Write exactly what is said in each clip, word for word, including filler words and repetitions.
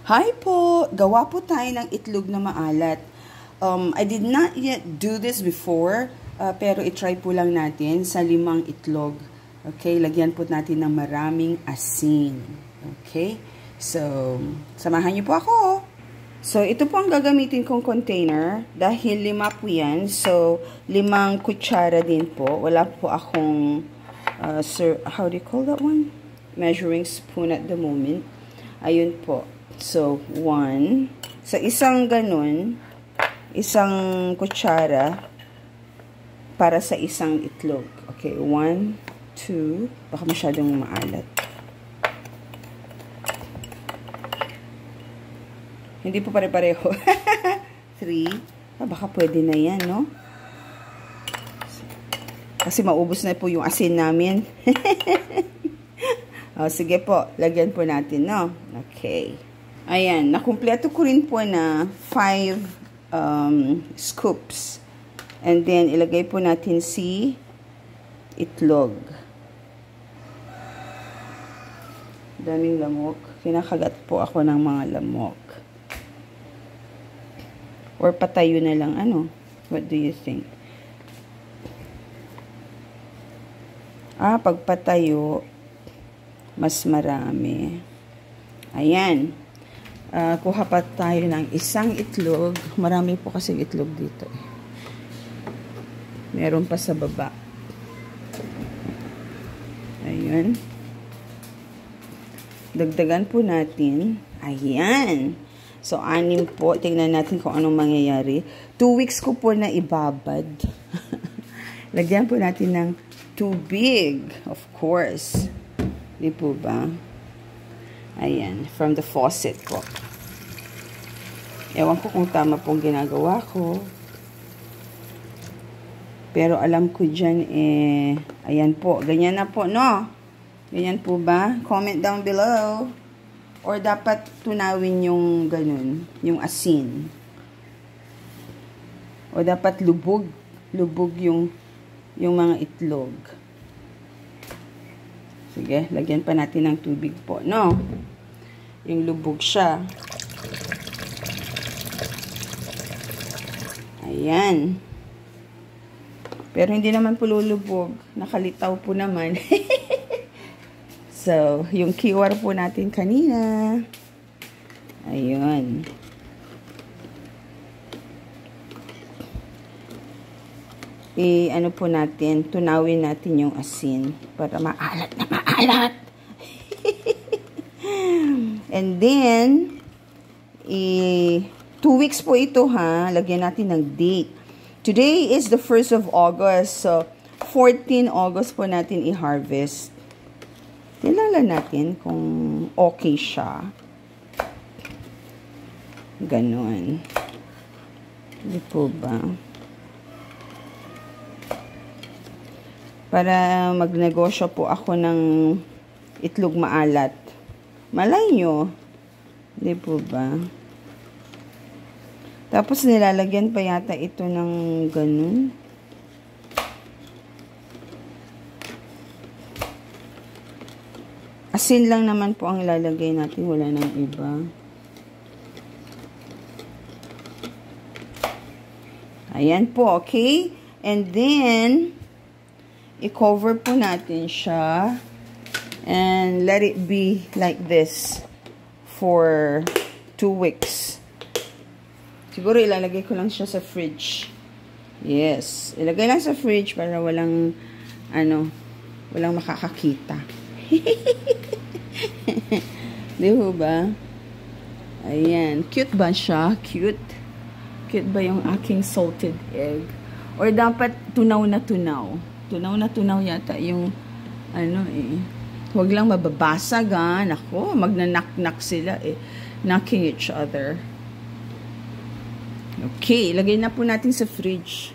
Hi po! Gawa po tayo ng itlog na maalat. Um, I did not yet do this before, uh, pero itry po lang natin sa limang itlog. Okay, lagyan po natin ng maraming asin. Okay, so, samahan niyo po ako. So, ito po ang gagamitin kong container dahil lima po yan. So, limang kutsara din po. Wala po akong, uh, sir, how do you call that one? Measuring spoon at the moment. Ayun po. So, one. Sa isang ganun, isang kutsara para sa isang itlog. Okay, one, two. Baka masyadong maalat. Hindi po pare-pareho. Three. Ah, baka pwede na yan, no? Kasi maubos na po yung asin namin. Oh, sige po, lagyan po natin, no? Okay. Ayan, nakumpleto ko rin po na five um, scoops. And then, ilagay po natin si itlog. Daming lamok. Kinakagat po ako ng mga lamok. Or patayo na lang, ano? What do you think? Ah, pagpatayo, mas marami. Ayan. Uh, kuha pa tayo ng isang itlog. Marami po kasi itlog dito. Meron pa sa baba. Ayan. Dagdagan po natin. Ayan. So, anim po. Tingnan natin kung anong mangyayari. Two weeks ko po na ibabad. Lagyan po natin ng tubig. Of course. Di po ba? Ayan. From the faucet po. Ewan ko kung tama pong ginagawa ko. Pero alam ko dyan eh, ayan po. Ganyan na po, no? Ganyan po ba? Comment down below. Or dapat tunawin yung ganun, yung asin. O dapat lubog. Lubog yung, yung mga itlog. Sige, lagyan pa natin ng tubig po, no? Yung lubog siya. Ayan. Pero hindi naman po lulubog. Nakalitaw po naman. So, yung Q R po natin kanina. Ayun. I, ano po natin, tunawin natin yung asin para maalat na maalat. And then, i, two weeks po ito ha, lagyan natin ng date. Today is the first of August, so fourteen August po natin i-harvest. Tingnan natin kung okay siya. Ganon. Hindi po ba? Para magnegosyo po ako ng itlog maalat. Malay nyo. Hindi po ba? Tapos nilalagyan pa yata ito ng ganun. Asin lang naman po ang ilalagay natin. Wala nang iba. Ayan po, okay? And then, i-cover po natin siya. And let it be like this for two weeks. Siguro ilalagay ko lang siya sa fridge. Yes. Ilagay lang sa fridge para walang, ano, walang makakakita. Di ba? Ayan. Cute ba siya? Cute. Cute ba yung aking salted egg? Or dapat tunaw na tunaw. Tunaw na tunaw yata yung, ano eh. Huwag lang mababasag ha. Nako, magnanak-nak sila eh. Knocking each other. Okay, lagay na po natin sa fridge.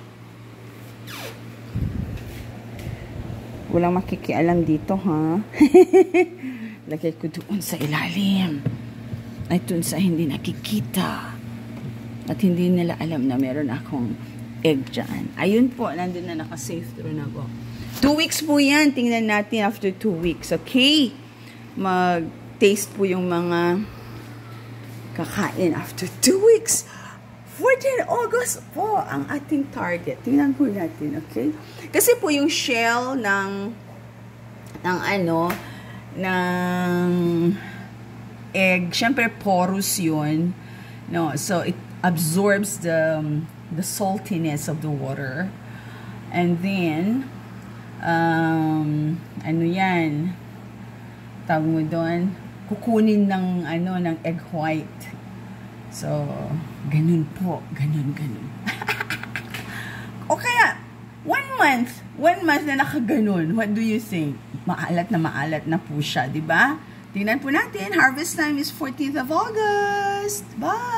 Walang makikialam dito, ha? Lagay ko doon sa ilalim. Ay, doon sa hindi nakikita. At hindi nila alam na meron akong egg dyan. Ayun po, nandun na naka-safe through na po. Two weeks po yan. Tingnan natin after two weeks. Okay? Mag-taste po yung mga kakain after two weeks. fourteen August po ang ating target. Tingnan po natin, okay? Kasi po yung shell ng ng ano, ng egg, syempre porous yun. No, so it absorbs the the saltiness of the water. And then um ano yan? Tawag mo doon, kukunin ng ano ng egg white. So, ganun po. Ganun, ganun. O kaya, one month, one month na nakaganon. What do you think? Maalat na maalat na po siya, di ba? Tingnan po natin. Harvest time is fourteenth of August. Bye!